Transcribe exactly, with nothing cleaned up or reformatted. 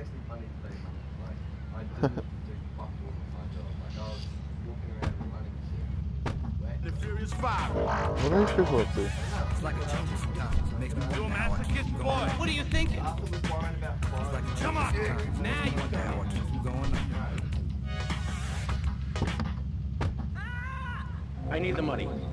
wasting money today, man. Like, I didn't do fuck all of my job. Like, I was walking around and running shit. Wet. The Furious Five. What are these people up to? It's like a change sometimes. It makes me You a wonder how I masochist keep boy? going. What are you thinking? After was worrying about clothes. Like a Come on. change sometimes. Now Makes me you wonder how I keep from going on. I need the money.